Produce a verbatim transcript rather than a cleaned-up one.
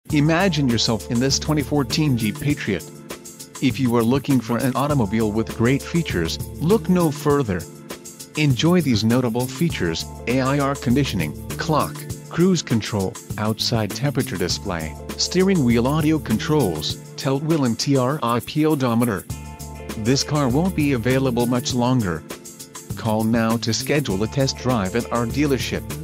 Imagine yourself in this twenty fourteen Jeep Patriot. If you are looking for an automobile with great features, look no further. Enjoy these notable features: A I air conditioning, clock, cruise control, outside temperature display, steering wheel audio controls, tilt wheel and trip odometer. This car won't be available much longer. Call now to schedule a test drive at our dealership.